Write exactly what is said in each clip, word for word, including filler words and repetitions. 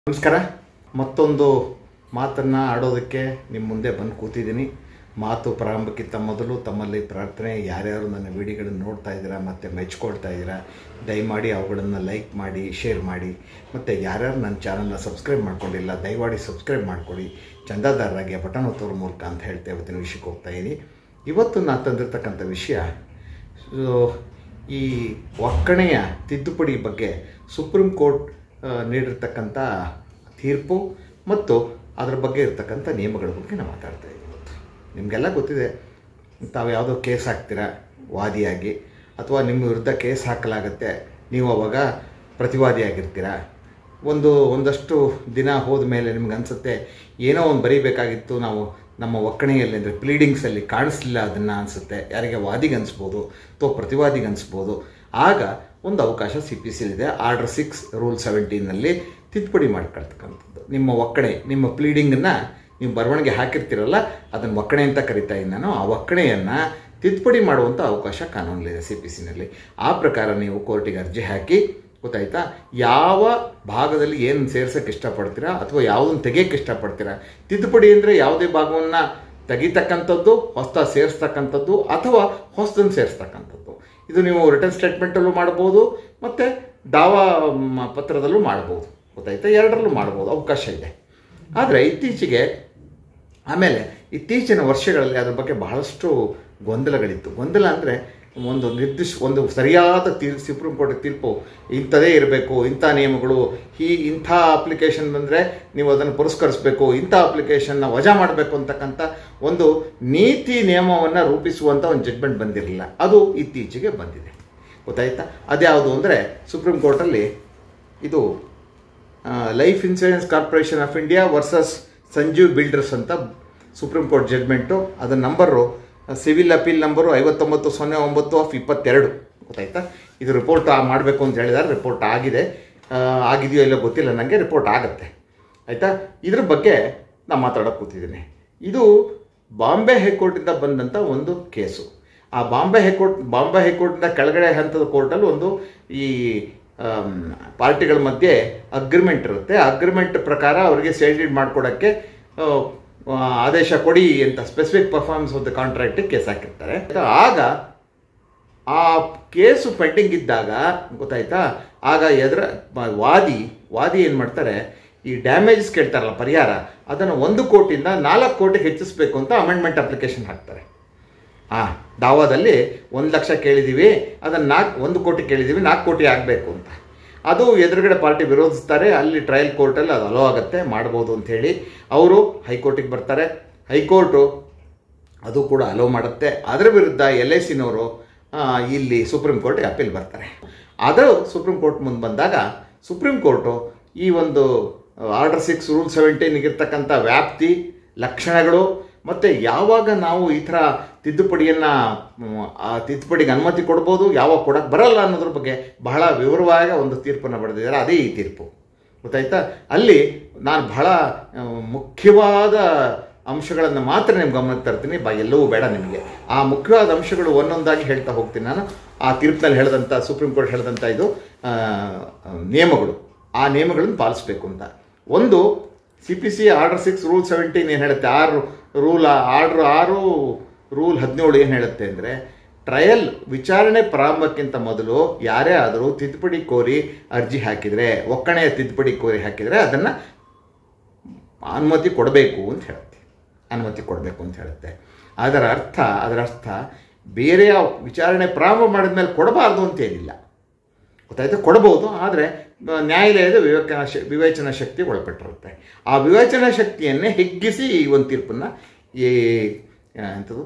ನಮಸ್ಕಾರ. ಮತ್ತೊಂದು ಮಾತನ್ನು ಆಡೋದಕ್ಕೆ ನಿಮ್ಮ ಮುಂದೆ ಬಂದು ಕೂತಿದ್ದೀನಿ. ಮಾತು ಪ್ರಾರಂಭಕ್ಕಿಂತ ಮೊದಲು ತಮ್ಮಲ್ಲಿ ಪ್ರಾರ್ಥನೆ, ಯಾರ್ಯಾರು ನನ್ನ ವಿಡಿಯೋಗಳನ್ನು ನೋಡ್ತಾ ಇದ್ದೀರಾ ಮತ್ತು ಮೆಚ್ಕೊಳ್ತಾ ಇದ್ದೀರಾ, ದಯಮಾಡಿ ಅವುಗಳನ್ನು ಲೈಕ್ ಮಾಡಿ, ಶೇರ್ ಮಾಡಿ. ಮತ್ತು ಯಾರ್ಯಾರು ನನ್ನ ಚಾನಲ್ನ ಸಬ್ಸ್ಕ್ರೈಬ್ ಮಾಡ್ಕೊಂಡಿಲ್ಲ ದಯಮಾಡಿ ಸಬ್ಸ್ಕ್ರೈಬ್ ಮಾಡಿಕೊಡಿ, ಚಂದಾದಾರರಾಗಿ ಬಟನ್ ಒತ್ತೋರ ಮೂಲಕ ಅಂತ ಹೇಳ್ತಾ ಇವತ್ತಿನ ವಿಷಯಕ್ಕೆ ಹೋಗ್ತಾಯಿದ್ದೀನಿ. ಇವತ್ತು ನಾನು ತಂದಿರ್ತಕ್ಕಂಥ ವಿಷಯ ಈ ಒಕ್ಕಣೆಯ ತಿದ್ದುಪಡಿ ಬಗ್ಗೆ ಸುಪ್ರೀಂ ಕೋರ್ಟ್ ನೀಡಿರ್ತಕ್ಕಂಥ ತೀರ್ಪು ಮತ್ತು ಅದರ ಬಗ್ಗೆ ಇರತಕ್ಕಂಥ ನಿಯಮಗಳ ಬಗ್ಗೆ ನಾವು ಮಾತಾಡ್ತಾ ಇದ್ದೀವಿ. ನಿಮಗೆಲ್ಲ ಗೊತ್ತಿದೆ, ತಾವು ಯಾವುದೋ ಕೇಸ್ ಹಾಕ್ತೀರಾ ವಾದಿಯಾಗಿ, ಅಥವಾ ನಿಮ್ಮ ವಿರುದ್ಧ ಕೇಸ್ ಹಾಕಲಾಗುತ್ತೆ, ನೀವು ಅವಾಗ ಪ್ರತಿವಾದಿಯಾಗಿರ್ತೀರ. ಒಂದು ಒಂದಷ್ಟು ದಿನ ಹೋದ ಮೇಲೆ ನಿಮ್ಗೆ ಅನಿಸುತ್ತೆ ಏನೋ ಒಂದು ಬರೀಬೇಕಾಗಿತ್ತು ನಾವು ನಮ್ಮ ಒಕ್ಕಣೆಯಲ್ಲಿ, ಅಂದರೆ ಪ್ಲೀಡಿಂಗ್ಸಲ್ಲಿ ಕಾಣಿಸ್ಲಿಲ್ಲ ಅದನ್ನು ಅನಿಸುತ್ತೆ. ಯಾರಿಗೆ ವಾದಿಗೆ ಅನಿಸ್ಬೋದು ಅಥವಾ ಪ್ರತಿವಾದಿಗೆ ಅನಿಸ್ಬೋದು. ಆಗ ಒಂದು ಅವಕಾಶ ಸಿ ಪಿ ಸಿಲಿದೆ. ಆರ್ಡರ್ ಸಿಕ್ಸ್ ರೂಲ್ ಸೆವೆಂಟೀನಲ್ಲಿ ತಿದ್ದುಪಡಿ ಮಾಡ್ಕೊಳ್ತಕ್ಕಂಥದ್ದು. ನಿಮ್ಮ ಒಕ್ಕಣೆ, ನಿಮ್ಮ ಪ್ಲೀಡಿಂಗನ್ನು ನೀವು ಬರವಣಿಗೆ ಹಾಕಿರ್ತೀರಲ್ಲ, ಅದನ್ನು ಒಕ್ಕಣೆ ಅಂತ ಕರಿತಾ ಇದ್ದೀನಿ ನಾನು. ಆ ಒಕ್ಕಣೆಯನ್ನು ತಿದ್ದುಪಡಿ ಮಾಡುವಂಥ ಅವಕಾಶ ಕಾನೂನಲ್ಲಿದೆ ಸಿ ಪಿ ಸಿನಲ್ಲಿ. ಆ ಪ್ರಕಾರ ನೀವು ಕೋರ್ಟಿಗೆ ಅರ್ಜಿ ಹಾಕಿ, ಗೊತ್ತಾಯ್ತಾ, ಯಾವ ಭಾಗದಲ್ಲಿ ಏನು ಸೇರ್ಸೋಕ್ಕೆ ಇಷ್ಟಪಡ್ತೀರಾ ಅಥವಾ ಯಾವುದನ್ನು ತೆಗಿಯೋಕ್ಕೆ ಇಷ್ಟಪಡ್ತೀರಾ. ತಿದ್ದುಪಡಿ ಅಂದರೆ ಯಾವುದೇ ಭಾಗವನ್ನು ತೆಗಿತಕ್ಕಂಥದ್ದು, ಹೊಸ ಸೇರಿಸ್ತಕ್ಕಂಥದ್ದು ಅಥವಾ ಹೊಸದನ್ನು ಸೇರಿಸ್ತಕ್ಕಂಥದ್ದು. ಇದು ನೀವು ರಿಟರ್ನ್ ಸ್ಟೇಟ್ಮೆಂಟಲ್ಲೂ ಮಾಡ್ಬೋದು ಮತ್ತು ದಾವಾ ಪತ್ರದಲ್ಲೂ ಮಾಡ್ಬೋದು, ಗೊತ್ತಾಯ್ತಾ, ಎರಡರಲ್ಲೂ ಮಾಡ್ಬೋದು, ಅವಕಾಶ ಇದೆ. ಆದರೆ ಇತ್ತೀಚೆಗೆ ಆಮೇಲೆ ಇತ್ತೀಚಿನ ವರ್ಷಗಳಲ್ಲಿ ಅದ್ರ ಬಗ್ಗೆ ಬಹಳಷ್ಟು ಗೊಂದಲಗಳಿತ್ತು. ಗೊಂದಲ ಅಂದರೆ ಒಂದು ನಿರ್ದಿಷ್ಟ ಒಂದು ಸರಿಯಾದ ತೀರ್ ಸುಪ್ರೀಂ ಕೋರ್ಟ್ ತೀರ್ಪು ಇಂಥದೇ ಇರಬೇಕು, ಇಂಥ ನಿಯಮಗಳು, ಈ ಇಂಥ ಅಪ್ಲಿಕೇಶನ್ ಬಂದರೆ ನೀವು ಅದನ್ನು ಪುರಸ್ಕರಿಸಬೇಕು, ಇಂಥ ಅಪ್ಲಿಕೇಶನ್ನ ವಜಾ ಮಾಡಬೇಕು ಅಂತಕ್ಕಂಥ ಒಂದು ನೀತಿ ನಿಯಮವನ್ನು ರೂಪಿಸುವಂಥ ಒಂದು ಜಡ್ಜ್ಮೆಂಟ್ ಬಂದಿರಲಿಲ್ಲ. ಅದು ಇತ್ತೀಚೆಗೆ ಬಂದಿದೆ, ಗೊತ್ತಾಯ್ತಾ. ಅದ್ಯಾವುದು ಅಂದರೆ ಸುಪ್ರೀಂ ಕೋರ್ಟಲ್ಲಿ ಇದು life insurance corporation of India versus Sanjeev builders ಅಂತ ಸುಪ್ರೀಂ ಕೋರ್ಟ್ ಜಡ್ಜ್ಮೆಂಟು. ಅದರ ನಂಬರು ಸಿವಿಲ್ ಅಪೀಲ್ ನಂಬರು ಐವತ್ತೊಂಬತ್ತು ಸೊನ್ನೆ ಒಂಬತ್ತು ಆಫ್ ಇಪ್ಪತ್ತೆರಡು, ಗೊತ್ತಾಯ್ತಾ. ಇದು ರಿಪೋರ್ಟ್ ಮಾಡಬೇಕು ಅಂತ ಹೇಳಿದ್ದಾರೆ. ರಿಪೋರ್ಟ್ ಆಗಿದೆ, ಆಗಿದೆಯೋ ಇಲ್ಲೋ ಗೊತ್ತಿಲ್ಲ ನನಗೆ, ರಿಪೋರ್ಟ್ ಆಗುತ್ತೆ, ಆಯಿತಾ. ಇದ್ರ ಬಗ್ಗೆ ನಾನು ಮಾತಾಡೋಕೆ ಕೂತಿದ್ದೀನಿ. ಇದು ಬಾಂಬೆ ಹೈಕೋರ್ಟಿಂದ ಬಂದಂಥ ಒಂದು ಕೇಸು. ಆ ಬಾಂಬೆ ಹೈಕೋರ್ಟ್ ಬಾಂಬೆ ಹೈಕೋರ್ಟಿಂದ ಕೆಳಗಡೆ ಹಂತದ ಕೋರ್ಟಲ್ಲಿ ಒಂದು ಈ ಪಾರ್ಟಿಗಳ ಮಧ್ಯೆ ಅಗ್ರಿಮೆಂಟ್ ಇರುತ್ತೆ. ಅಗ್ರಿಮೆಂಟ್ ಪ್ರಕಾರ ಅವರಿಗೆ ಸೇಲ್ ಡೀಡ್ ಮಾಡಿಕೊಡೋಕ್ಕೆ ಆದೇಶ ಕೊಡಿ ಅಂತ ಸ್ಪೆಸಿಫಿಕ್ ಪರ್ಫಾರ್ಮೆನ್ಸ್ ಆಫ್ ದ ಕಾಂಟ್ರಾಕ್ಟಿಗೆ ಕೇಸ್ ಹಾಕಿರ್ತಾರೆ. ಆಗ ಆ ಕೇಸು ಪೆಂಡಿಂಗ್ ಇದ್ದಾಗ, ಗೊತ್ತಾಯ್ತಾ, ಆಗ ಎದುರ ವಾದಿ ವಾದಿ ಏನು ಮಾಡ್ತಾರೆ, ಈ ಡ್ಯಾಮೇಜಸ್ ಕೇಳ್ತಾರಲ್ಲ ಪರಿಹಾರ, ಅದನ್ನು ಒಂದು ಕೋಟಿಯಿಂದ ನಾಲ್ಕು ಕೋಟಿಗೆ ಹೆಚ್ಚಿಸಬೇಕು ಅಂತ ಅಮೆಂಡ್ಮೆಂಟ್ ಅಪ್ಲಿಕೇಶನ್ ಹಾಕ್ತಾರೆ. ಹಾಂ, ದಾವಾದಲ್ಲಿ ಒಂದು ಲಕ್ಷ ಕೇಳಿದ್ದೀವಿ, ಅದನ್ನು ನಾಲ್ಕು ಒಂದು ಕೋಟಿ ಕೇಳಿದ್ದೀವಿ, ನಾಲ್ಕು ಕೋಟಿ ಆಗಬೇಕು ಅಂತ. ಅದು ಎದುರುಗಡೆ ಪಾರ್ಟಿ ವಿರೋಧಿಸ್ತಾರೆ. ಅಲ್ಲಿ ಟ್ರಯಲ್ ಕೋರ್ಟಲ್ಲಿ ಅದು ಅಲೋ ಆಗುತ್ತೆ, ಮಾಡ್ಬೋದು ಅಂಥೇಳಿ ಅವರು ಹೈಕೋರ್ಟಿಗೆ ಬರ್ತಾರೆ. ಹೈಕೋರ್ಟು ಅದು ಕೂಡ ಅಲೋ ಮಾಡುತ್ತೆ. ಅದರ ವಿರುದ್ಧ ಎಲ್ ಐ ಸಿನವರು ಇಲ್ಲಿ ಸುಪ್ರೀಂ ಕೋರ್ಟ್ಗೆ ಅಪೀಲ್ ಬರ್ತಾರೆ. ಅದು ಸುಪ್ರೀಂ ಕೋರ್ಟ್ ಮುಂದೆ ಬಂದಾಗ ಸುಪ್ರೀಂ ಕೋರ್ಟು ಈ ಒಂದು ಆರ್ಡರ್ ಸಿಕ್ಸ್ ರೂಲ್ ಸೆವೆಂಟೀನ್ಗಿರ್ತಕ್ಕಂಥ ವ್ಯಾಪ್ತಿ, ಲಕ್ಷಣಗಳು ಮತ್ತು ಯಾವಾಗ ನಾವು ಈ ಥರ ತಿದ್ದುಪಡಿಯನ್ನು ಆ ತಿದ್ದುಪಡಿಗೆ ಅನುಮತಿ ಕೊಡ್ಬೋದು, ಯಾವಾಗ ಕೊಡೋಕ್ಕೆ ಬರಲ್ಲ ಅನ್ನೋದ್ರ ಬಗ್ಗೆ ಬಹಳ ವಿವರವಾಗಿ ಒಂದು ತೀರ್ಪನ್ನು ಬರೆದಿದ್ದಾರೆ. ಅದೇ ಈ ತೀರ್ಪು, ಗೊತ್ತಾಯ್ತಾ. ಅಲ್ಲಿ ನಾನು ಬಹಳ ಮುಖ್ಯವಾದ ಅಂಶಗಳನ್ನು ಮಾತ್ರ ನಿಮ್ಗೆ ಗಮನಕ್ಕೆ ತರ್ತೀನಿ, ಬಾ ಎಲ್ಲವೂ ಬೇಡ ನಿಮಗೆ. ಆ ಮುಖ್ಯವಾದ ಅಂಶಗಳು ಒಂದೊಂದಾಗಿ ಹೇಳ್ತಾ ಹೋಗ್ತೀನಿ ನಾನು. ಆ ತೀರ್ಪಿನಲ್ಲಿ ಹೇಳಿದಂಥ ಸುಪ್ರೀಂ ಕೋರ್ಟ್ ಹೇಳಿದಂಥ ಇದು ನಿಯಮಗಳು, ಆ ನಿಯಮಗಳನ್ನು ಪಾಲಿಸಬೇಕು ಅಂತ. ಒಂದು C P C order six rule seventeen ಏನು ಹೇಳುತ್ತೆ, ಆರು ರೂಲ್ ಆರ್ಡ್ರ್ ಆರು ರೂಲ್ ಹದಿನೇಳು ಏನು ಹೇಳುತ್ತೆ ಅಂದರೆ, ಟ್ರಯಲ್ ವಿಚಾರಣೆ ಪ್ರಾರಂಭಕ್ಕಿಂತ ಮೊದಲು ಯಾರೇ ಆದರೂ ತಿದ್ದುಪಡಿ ಕೋರಿ ಅರ್ಜಿ ಹಾಕಿದರೆ, ಒಕ್ಕಣೆಯ ತಿದ್ದುಪಡಿ ಕೋರಿ ಹಾಕಿದರೆ ಅದನ್ನು ಅನುಮತಿ ಕೊಡಬೇಕು ಅಂತ ಹೇಳುತ್ತೆ, ಅನುಮತಿ ಕೊಡಬೇಕು ಅಂತ ಹೇಳುತ್ತೆ. ಅದರ ಅರ್ಥ ಅದರ ಅರ್ಥ ಬೇರೆಯ ವಿಚಾರಣೆ ಪ್ರಾರಂಭ ಮಾಡಿದ ಮೇಲೆ ಕೊಡಬಾರ್ದು ಅಂತೇನಿಲ್ಲ, ಗೊತ್ತಾಯ್ತು. ಕೊಡ್ಬೋದು, ಆದರೆ ನ್ಯಾಯಾಲಯದ ವಿವೇಚನಾ ಶ ವಿವೇಚನಾ ಶಕ್ತಿ ಒಳಪಟ್ಟಿರುತ್ತೆ. ಆ ವಿವೇಚನಾ ಶಕ್ತಿಯನ್ನೇ ಹಿಗ್ಗಿಸಿ ಈ ಒಂದು ತೀರ್ಪನ್ನು ಈ ಎಂಥದ್ದು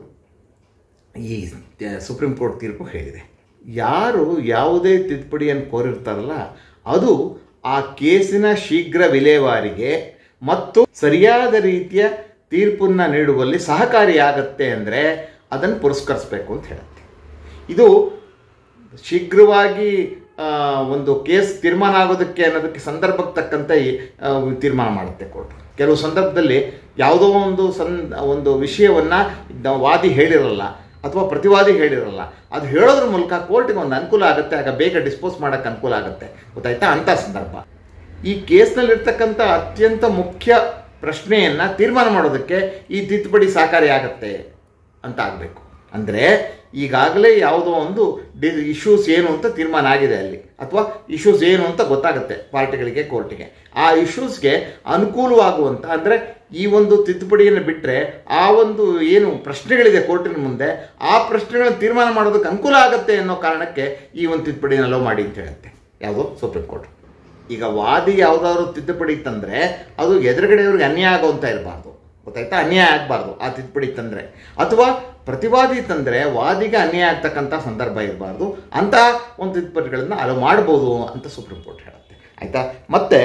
ಈ ಸುಪ್ರೀಂ ಕೋರ್ಟ್ ತೀರ್ಪು ಹೇಳಿದೆ. ಯಾರು ಯಾವುದೇ ತಿದ್ದುಪಡಿಯನ್ನು ಕೋರಿರ್ತಾರಲ್ಲ, ಅದು ಆ ಕೇಸಿನ ಶೀಘ್ರ ವಿಲೇವಾರಿಗೆ ಮತ್ತು ಸರಿಯಾದ ರೀತಿಯ ತೀರ್ಪನ್ನು ನೀಡುವಲ್ಲಿ ಸಹಕಾರಿಯಾಗತ್ತೆ ಅಂದರೆ ಅದನ್ನು ಪುರಸ್ಕರಿಸಬೇಕು ಅಂತ ಹೇಳುತ್ತೆ. ಇದು ಶೀಘ್ರವಾಗಿ ಒಂದು ಕೇಸ್ ತೀರ್ಮಾನ ಆಗೋದಕ್ಕೆ ಅನ್ನೋದಕ್ಕೆ ಸಂದರ್ಭಕ್ಕೆ ತಕ್ಕಂತೆ ತೀರ್ಮಾನ ಮಾಡುತ್ತೆ ಕೋರ್ಟ್. ಕೆಲವು ಸಂದರ್ಭದಲ್ಲಿ ಯಾವುದೋ ಒಂದು ಸಂ ಒಂದು ವಿಷಯವನ್ನು ವಾದಿ ಹೇಳಿರಲ್ಲ ಅಥವಾ ಪ್ರತಿವಾದಿ ಹೇಳಿರಲ್ಲ, ಅದು ಹೇಳೋದ್ರ ಮೂಲಕ ಕೋರ್ಟಿಗೆ ಒಂದು ಅನುಕೂಲ ಆಗುತ್ತೆ, ಆಗ ಬೇಗ ಡಿಸ್ಪೋಸ್ ಮಾಡೋಕ್ಕೆ ಅನುಕೂಲ ಆಗುತ್ತೆ, ಗೊತ್ತಾಯ್ತಾ, ಅಂಥ ಸಂದರ್ಭ. ಈ ಕೇಸ್ನಲ್ಲಿರ್ತಕ್ಕಂಥ ಅತ್ಯಂತ ಮುಖ್ಯ ಪ್ರಶ್ನೆಯನ್ನು ತೀರ್ಮಾನ ಮಾಡೋದಕ್ಕೆ ಈ ತಿದ್ದುಪಡಿ ಸಹಕಾರಿಯಾಗತ್ತೆ ಅಂತ ಆಗಬೇಕು. ಅಂದರೆ ಈಗಾಗಲೇ ಯಾವುದೋ ಒಂದು ಡಿ ಇಶ್ಯೂಸ್ ಏನು ಅಂತ ತೀರ್ಮಾನ ಆಗಿದೆ ಅಲ್ಲಿ, ಅಥವಾ ಇಶ್ಯೂಸ್ ಏನು ಅಂತ ಗೊತ್ತಾಗುತ್ತೆ ಪಾರ್ಟಿಗಳಿಗೆ, ಕೋರ್ಟಿಗೆ. ಆ ಇಶ್ಯೂಸ್ಗೆ ಅನುಕೂಲವಾಗುವಂಥ, ಅಂದರೆ ಈ ಒಂದು ತಿದ್ದುಪಡಿಯನ್ನು ಬಿಟ್ಟರೆ ಆ ಒಂದು ಏನು ಪ್ರಶ್ನೆಗಳಿದೆ ಕೋರ್ಟಿನ ಮುಂದೆ, ಆ ಪ್ರಶ್ನೆಗಳನ್ನು ತೀರ್ಮಾನ ಮಾಡೋದಕ್ಕೆ ಅನುಕೂಲ ಆಗುತ್ತೆ ಅನ್ನೋ ಕಾರಣಕ್ಕೆ ಈ ಒಂದು ತಿದ್ದುಪಡಿನ ಅಲೋ ಮಾಡಿ ಅಂತ ಹೇಳುತ್ತೆ ಯಾವುದೋ ಸುಪ್ರೀಂ ಕೋರ್ಟ್. ಈಗ ವಾದಿ ಯಾವುದಾದ್ರು ತಿದ್ದುಪಡಿ ತಂದರೆ ಅದು ಎದುರುಗಡೆಯವ್ರಿಗೆ ಅನ್ಯಾಯ ಆಗುವಂತ ಇರಬಾರ್ದು, ಗೊತ್ತಾಯ್ತಾ? ಅನ್ಯಾಯ ಆಗಬಾರ್ದು ಆ ತಿದ್ದುಪಡಿ ತಂದರೆ. ಅಥವಾ ಪ್ರತಿವಾದಿ ತಂದರೆ ವಾದಿಗೆ ಅನ್ಯಾಯ ಆಗ್ತಕ್ಕಂಥ ಸಂದರ್ಭ ಇರಬಾರ್ದು. ಅಂತಹ ಒಂದು ತಿದ್ದುಪಡಿಗಳನ್ನು ಅಲೋ ಮಾಡ್ಬೋದು ಅಂತ ಸುಪ್ರೀಂ ಕೋರ್ಟ್ ಹೇಳುತ್ತೆ, ಆಯಿತಾ? ಮತ್ತು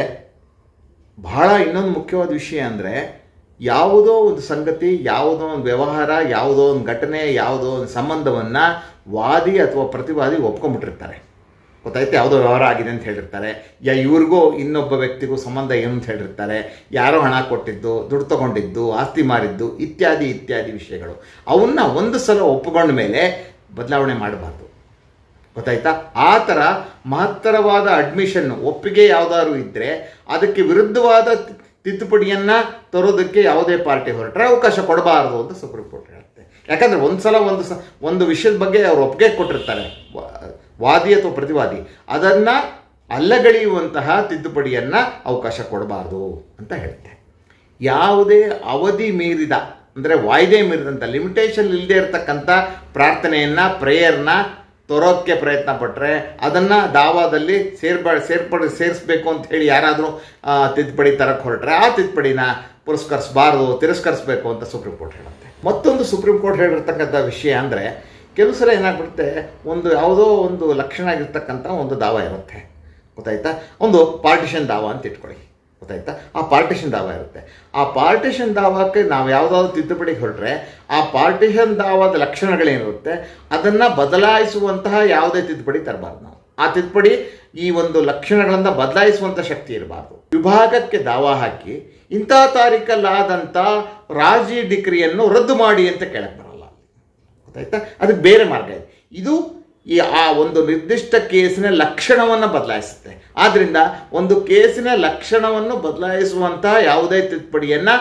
ಬಹಳ ಇನ್ನೊಂದು ಮುಖ್ಯವಾದ ವಿಷಯ ಅಂದರೆ, ಯಾವುದೋ ಒಂದು ಸಂಗತಿ, ಯಾವುದೋ ಒಂದು ವ್ಯವಹಾರ, ಯಾವುದೋ ಒಂದು ಘಟನೆ, ಯಾವುದೋ ಒಂದು ಸಂಬಂಧವನ್ನು ವಾದಿ ಅಥವಾ ಪ್ರತಿವಾದಿ ಒಪ್ಕೊಂಡ್ಬಿಟ್ಟಿರ್ತಾರೆ, ಗೊತ್ತಾಯ್ತು? ಯಾವುದೋ ವ್ಯವಹಾರ ಆಗಿದೆ ಅಂತ ಹೇಳಿರ್ತಾರೆ, ಯಾ ಇವ್ರಿಗೂ ಇನ್ನೊಬ್ಬ ವ್ಯಕ್ತಿಗೂ ಸಂಬಂಧ ಏನು ಅಂತ ಹೇಳಿರ್ತಾರೆ, ಯಾರೋ ಹಣ ಕೊಟ್ಟಿದ್ದು, ದುಡ್ಡು ತೊಗೊಂಡಿದ್ದು, ಆಸ್ತಿ ಮಾರಿದ್ದು, ಇತ್ಯಾದಿ ಇತ್ಯಾದಿ ವಿಷಯಗಳು. ಅವನ್ನ ಒಂದು ಸಲ ಒಪ್ಪಿಕೊಂಡ ಮೇಲೆ ಬದಲಾವಣೆ ಮಾಡಬಾರ್ದು, ಗೊತ್ತಾಯ್ತಾ? ಆ ಥರ ಮಹತ್ತರವಾದ ಅಡ್ಮಿಷನ್ ಒಪ್ಪಿಗೆ ಯಾವುದಾದ್ರು ಇದ್ದರೆ ಅದಕ್ಕೆ ವಿರುದ್ಧವಾದ ತಿದ್ದುಪಡಿಯನ್ನು ತರೋದಕ್ಕೆ ಯಾವುದೇ ಪಾರ್ಟಿ ಹೊರಟ್ರೆ ಅವಕಾಶ ಕೊಡಬಾರದು ಅಂತ ಸುಪ್ರೀಂ ಕೋರ್ಟ್ ಹೇಳುತ್ತೆ. ಯಾಕಂದರೆ ಒಂದು ಸಲ ಒಂದು ಸ ಒಂದು ವಿಷಯದ ಬಗ್ಗೆ ಅವರು ಒಪ್ಪಿಗೆ ಕೊಟ್ಟಿರ್ತಾರೆ ವಾದಿ ಅಥವಾ ಪ್ರತಿವಾದಿ, ಅದನ್ನು ಅಲ್ಲಗಳೆಯುವಂತಹ ತಿದ್ದುಪಡಿಯನ್ನು ಅವಕಾಶ ಕೊಡಬಾರ್ದು ಅಂತ ಹೇಳುತ್ತೆ. ಯಾವುದೇ ಅವಧಿ ಮೀರಿದ, ಅಂದರೆ ವಾಯ್ದೆ ಮೀರಿದಂಥ, ಲಿಮಿಟೇಷನ್ ಇಲ್ಲದೆ ಇರತಕ್ಕಂಥ ಪ್ರಾರ್ಥನೆಯನ್ನು, ಪ್ರೇಯರ್ನ ತರೋಕ್ಕೆ ಪ್ರಯತ್ನ ಪಟ್ಟರೆ ಅದನ್ನು ದಾವಾದಲ್ಲಿ ಸೇರ್ಬ ಸೇರ್ಪಡೆ ಸೇರಿಸ್ಬೇಕು ಅಂತ ಹೇಳಿ ಯಾರಾದರೂ ತಿದ್ದುಪಡಿ ತರಕ್ಕೆ ಹೊರಟ್ರೆ ಆ ತಿದ್ದುಪಡಿನ ಪುರಸ್ಕರಿಸಬಾರ್ದು, ತಿರಸ್ಕರಿಸಬೇಕು ಅಂತ ಸುಪ್ರೀಂ ಕೋರ್ಟ್ ಹೇಳುತ್ತೆ. ಮತ್ತೊಂದು ಸುಪ್ರೀಂ ಕೋರ್ಟ್ ಹೇಳಿರ್ತಕ್ಕಂಥ ವಿಷಯ ಅಂದರೆ, ಕೆಲವು ಸಲ ಏನಾಗ್ಬಿಡುತ್ತೆ, ಒಂದು ಯಾವುದೋ ಒಂದು ಲಕ್ಷಣ ಆಗಿರ್ತಕ್ಕಂಥ ಒಂದು ದಾವ ಇರುತ್ತೆ, ಗೊತ್ತಾಯ್ತಾ? ಒಂದು ಪಾರ್ಟಿಷನ್ ದಾವ ಅಂತ ಇಟ್ಕೊಳ್ಳಿ, ಗೊತ್ತಾಯ್ತಾ? ಆ ಪಾರ್ಟಿಷನ್ ದಾವ ಇರುತ್ತೆ. ಆ ಪಾರ್ಟಿಷನ್ ದಾವಕ್ಕೆ ನಾವು ಯಾವುದಾದ್ರು ತಿದ್ದುಪಡಿಗೆ ಹೊರಟ್ರೆ ಆ ಪಾರ್ಟಿಷನ್ ದಾವದ ಲಕ್ಷಣಗಳೇನಿರುತ್ತೆ ಅದನ್ನು ಬದಲಾಯಿಸುವಂತಹ ಯಾವುದೇ ತಿದ್ದುಪಡಿ ತರಬಾರ್ದು ನಾವು. ಆ ತಿದ್ದುಪಡಿ ಈ ಒಂದು ಲಕ್ಷಣಗಳನ್ನು ಬದಲಾಯಿಸುವಂಥ ಶಕ್ತಿ ಇರಬಾರ್ದು. ವಿಭಾಗಕ್ಕೆ ದಾವ ಹಾಕಿ ಇಂಥ ತಾರೀಕಲ್ಲಾದಂಥ ರಾಜಿ ಡಿಕ್ರಿಯನ್ನು ರದ್ದು ಮಾಡಿ ಅಂತ ಕೇಳಕ್ಕೆ ಬರಲ್ಲ, ಗೊತ್ತಾಯ್ತಾ? ಅದಕ್ಕೆ ಬೇರೆ ಮಾರ್ಗ ಇದೆ. ಇದು ಈ ಆ ಒಂದು ನಿರ್ದಿಷ್ಟ ಕೇಸಿನ ಲಕ್ಷಣವನ್ನು ಬದಲಾಯಿಸುತ್ತೆ. ಆದ್ದರಿಂದ ಒಂದು ಕೇಸಿನ ಲಕ್ಷಣವನ್ನು ಬದಲಾಯಿಸುವಂತಹ ಯಾವುದೇ ತಿದ್ದುಪಡಿಯನ್ನು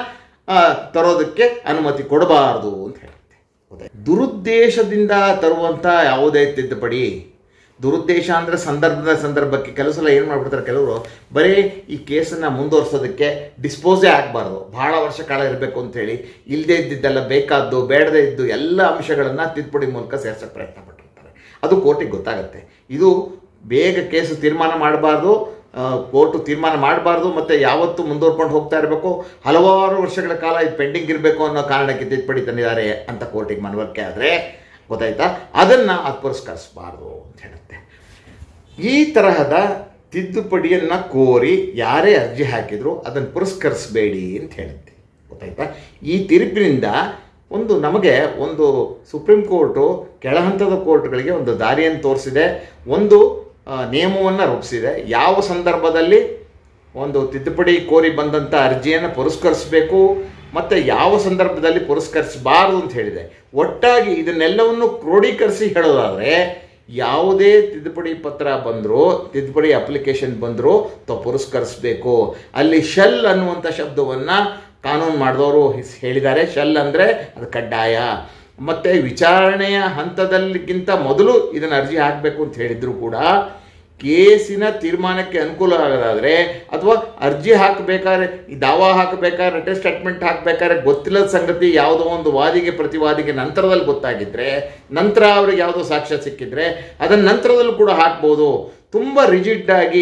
ತರೋದಕ್ಕೆ ಅನುಮತಿ ಕೊಡಬಾರದು ಅಂತ ಹೇಳುತ್ತೆ, ಗೊತ್ತಾಯ್ತು? ದುರುದ್ದೇಶದಿಂದ ತರುವಂಥ ಯಾವುದೇ ತಿದ್ದುಪಡಿ, ದುರುದ್ದೇಶ ಅಂದರೆ ಸಂದರ್ಭದ ಸಂದರ್ಭಕ್ಕೆ ಕೆಲವು ಸಲ ಏನು ಮಾಡಿಬಿಡ್ತಾರೆ ಕೆಲವರು, ಬರೀ ಈ ಕೇಸನ್ನು ಮುಂದುವರ್ಸೋದಕ್ಕೆ ಡಿಸ್ಪೋಸೇ ಆಗಬಾರ್ದು, ಭಾಳ ವರ್ಷ ಕಾಲ ಇರಬೇಕು ಅಂಥೇಳಿ ಇಲ್ಲದೇ ಇದ್ದಿದ್ದೆಲ್ಲ ಬೇಕಾದ್ದು ಬೇಡದೇ ಇದ್ದು ಎಲ್ಲ ಅಂಶಗಳನ್ನು ತಿದ್ದುಪಡಿ ಮೂಲಕ ಸೇರ್ಸೋಕ್ಕೆ ಪ್ರಯತ್ನ ಪಟ್ಟಿರ್ತಾರೆ. ಅದು ಕೋರ್ಟಿಗೆ ಗೊತ್ತಾಗುತ್ತೆ. ಇದು ಬೇಗ ಕೇಸು ತೀರ್ಮಾನ ಮಾಡಬಾರ್ದು, ಕೋರ್ಟು ತೀರ್ಮಾನ ಮಾಡಬಾರ್ದು, ಮತ್ತು ಯಾವತ್ತೂ ಮುಂದುವರ್ಕೊಂಡು ಹೋಗ್ತಾ ಇರಬೇಕು, ಹಲವಾರು ವರ್ಷಗಳ ಕಾಲ ಇದು ಪೆಂಡಿಂಗ್ ಇರಬೇಕು ಅನ್ನೋ ಕಾರಣಕ್ಕೆ ತಿದ್ದುಪಡಿ ತಂದಿದ್ದಾರೆ ಅಂತ ಕೋರ್ಟಿಗೆ ಮನವರಿಕೆ ಆದರೆ, ಗೊತ್ತಾಯ್ತಾ, ಅದನ್ನು ಅದು ಪುರಸ್ಕರಿಸಬಾರ್ದು ಅಂತ ಹೇಳುತ್ತೆ. ಈ ತರಹದ ತಿದ್ದುಪಡಿಯನ್ನು ಕೋರಿ ಯಾರೇ ಅರ್ಜಿ ಹಾಕಿದ್ರು ಅದನ್ನು ಪುರಸ್ಕರಿಸಬೇಡಿ ಅಂತ ಹೇಳುತ್ತೆ, ಗೊತ್ತಾಯ್ತಾ? ಈ ತೀರ್ಪಿನಿಂದ ಒಂದು ನಮಗೆ ಒಂದು ಸುಪ್ರೀಂ ಕೋರ್ಟು ಕೆಳಹಂತದ ಕೋರ್ಟ್ಗಳಿಗೆ ಒಂದು ದಾರಿಯನ್ನು ತೋರಿಸಿದೆ, ಒಂದು ನಿಯಮವನ್ನು ರೂಪಿಸಿದೆ. ಯಾವ ಸಂದರ್ಭದಲ್ಲಿ ಒಂದು ತಿದ್ದುಪಡಿ ಕೋರಿ ಬಂದಂಥ ಅರ್ಜಿಯನ್ನು ಪುರಸ್ಕರಿಸಬೇಕು ಮತ್ತು ಯಾವ ಸಂದರ್ಭದಲ್ಲಿ ಪುರಸ್ಕರಿಸಬಾರದು ಅಂತ ಹೇಳಿದೆ. ಒಟ್ಟಾಗಿ ಇದನ್ನೆಲ್ಲವನ್ನು ಕ್ರೋಢೀಕರಿಸಿ ಹೇಳೋದಾದರೆ, ಯಾವುದೇ ತಿದ್ದುಪಡಿ ಪತ್ರ ಬಂದರೂ, ತಿದ್ದುಪಡಿ ಅಪ್ಲಿಕೇಶನ್ ಬಂದರೂ ತಾವು ಪುರಸ್ಕರಿಸಬೇಕು. ಅಲ್ಲಿ ಶೆಲ್ ಅನ್ನುವಂಥ ಶಬ್ದವನ್ನು ಕಾನೂನು ಮಾಡಿದವರು ಹೇಳಿದ್ದಾರೆ. ಶೆಲ್ ಅಂದರೆ ಅದು ಕಡ್ಡಾಯ. ಮತ್ತು ವಿಚಾರಣೆಯ ಹಂತದಲ್ಲಿಗಿಂತ ಮೊದಲು ಇದನ್ನು ಅರ್ಜಿ ಹಾಕಬೇಕು ಅಂತ ಹೇಳಿದ್ರು ಕೂಡ, ಕೇಸಿನ ತೀರ್ಮಾನಕ್ಕೆ ಅನುಕೂಲ ಆಗೋದಾದರೆ ಅಥವಾ ಅರ್ಜಿ ಹಾಕಬೇಕಾದ್ರೆ, ಈ ದಾವಾ ಹಾಕಬೇಕಾದ್ರೆ, ರಿಟನ್ ಸ್ಟೇಟ್ಮೆಂಟ್ ಹಾಕಬೇಕಾದ್ರೆ ಗೊತ್ತಿಲ್ಲದ ಸಂಗತಿ ಯಾವುದೋ ಒಂದು ವಾದಿಗೆ ಪ್ರತಿವಾದಿಗೆ ನಂತರದಲ್ಲಿ ಗೊತ್ತಾಗಿದ್ದರೆ, ನಂತರ ಅವ್ರಿಗೆ ಯಾವುದೋ ಸಾಕ್ಷ್ಯ ಸಿಕ್ಕಿದ್ರೆ ಅದನ್ನು ನಂತರದಲ್ಲೂ ಕೂಡ ಹಾಕ್ಬೋದು. ತುಂಬ ರಿಜಿಡ್ಡಾಗಿ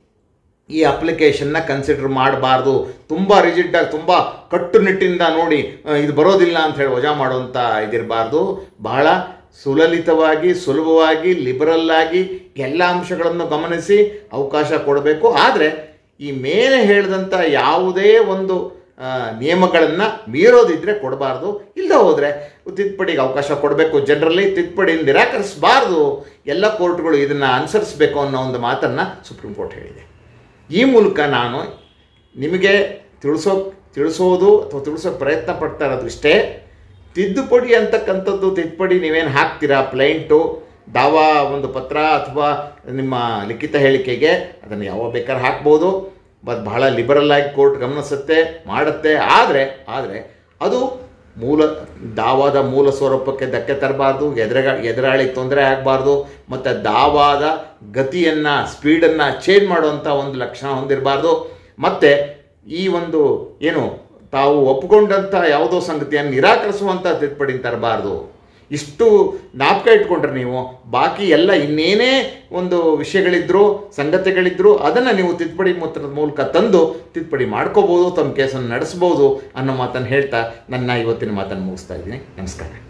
ಈ ಅಪ್ಲಿಕೇಶನ್ನ ಕನ್ಸಿಡರ್ ಮಾಡಬಾರ್ದು. ತುಂಬ ರಿಜಿಡ್ಡಾಗಿ, ತುಂಬ ಕಟ್ಟುನಿಟ್ಟಿಂದ ನೋಡಿ ಇದು ಬರೋದಿಲ್ಲ ಅಂತ ಹೇಳಿ ವಜಾ ಮಾಡುವಂಥ ಇದಿರಬಾರ್ದು. ಬಹಳ ಸುಲಲಿತವಾಗಿ, ಸುಲಭವಾಗಿ, ಲಿಬರಲ್ಲಾಗಿ ಎಲ್ಲ ಅಂಶಗಳನ್ನು ಗಮನಿಸಿ ಅವಕಾಶ ಕೊಡಬೇಕು. ಆದರೆ ಈ ಮೇಲೆ ಹೇಳಿದಂಥ ಯಾವುದೇ ಒಂದು ನಿಯಮಗಳನ್ನು ಮೀರೋದಿದ್ದರೆ ಕೊಡಬಾರ್ದು. ಇಲ್ಲ ಹೋದರೆ ತಿದ್ದುಪಡಿಗೆ ಅವಕಾಶ ಕೊಡಬೇಕು. ಜನರಲಿ ತಿದ್ದುಪಡಿಯನ್ನು ನಿರಾಕರಿಸಬಾರ್ದು. ಎಲ್ಲ ಕೋರ್ಟ್ಗಳು ಇದನ್ನು ಅನುಸರಿಸಬೇಕು ಅನ್ನೋ ಒಂದು ಮಾತನ್ನು ಸುಪ್ರೀಂ ಕೋರ್ಟ್ ಹೇಳಿದೆ. ಈ ಮೂಲಕ ನಾನು ನಿಮಗೆ ತಿಳಿಸೋ ತಿಳಿಸೋದು ಅಥವಾ ತಿಳಿಸೋಕೆ ಪ್ರಯತ್ನ ಪಡ್ತಾ ಇರೋದು ಇಷ್ಟೇ. ತಿದ್ದುಪಡಿ ಅಂತಕ್ಕಂಥದ್ದು, ತಿದ್ದುಪಡಿ ನೀವೇನು ಹಾಕ್ತೀರಾ ಪ್ಲೈಂಟು ದಾವಾ ಒಂದು ಪತ್ರ ಅಥವಾ ನಿಮ್ಮ ಲಿಖಿತ ಹೇಳಿಕೆಗೆ, ಅದನ್ನು ಯಾವ ಬೇಕಾದ್ರೆ ಹಾಕ್ಬೋದು. ಬಟ್ ಬಹಳ ಲಿಬರಲ್ ಆಗಿ ಕೋರ್ಟ್ ಗಮನಿಸುತ್ತೆ, ಮಾಡುತ್ತೆ. ಆದರೆ ಆದರೆ ಅದು ಮೂಲ ದಾವಾದ ಮೂಲ ಸ್ವರೂಪಕ್ಕೆ ಧಕ್ಕೆ ತರಬಾರ್ದು, ಎದುರ ಎದುರಾಳಿಗೆ ತೊಂದರೆ ಆಗಬಾರ್ದು, ಮತ್ತು ದಾವಾದ ಗತಿಯನ್ನು ಸ್ಪೀಡನ್ನು ಚೇಂಜ್ ಮಾಡುವಂಥ ಒಂದು ಲಕ್ಷಣ ಹೊಂದಿರಬಾರ್ದು. ಮತ್ತು ಈ ಒಂದು ಏನು ತಾವು ಒಪ್ಪಿಕೊಂಡಂಥ ಯಾವುದೋ ಸಂಗತಿಯನ್ನು ನಿರಾಕರಿಸುವಂಥ ತಿದ್ದುಪಡಿ ತರಬಾರ್ದು. ಇಷ್ಟು ಜ್ಞಾಪಕ ಇಟ್ಕೊಂಡ್ರೆ ನೀವು ಬಾಕಿ ಎಲ್ಲ ಇನ್ನೇನೇ ಒಂದು ವಿಷಯಗಳಿದ್ದರೂ ಸಂಗತಿಗಳಿದ್ದರೂ ಅದನ್ನು ನೀವು ತಿದ್ದುಪಡಿ ಮೊತ್ತದ ಮೂಲಕ ತಂದು ತಿದ್ದುಪಡಿ ಮಾಡ್ಕೋಬೋದು, ತಮ್ಮ ಕೇಸನ್ನು ನಡೆಸ್ಬೋದು ಅನ್ನೋ ಮಾತನ್ನು ಹೇಳ್ತಾ ನನ್ನ ಇವತ್ತಿನ ಮಾತನ್ನು ಮುಗಿಸ್ತಾ ಇದ್ದೀನಿ. ನಮಸ್ಕಾರ.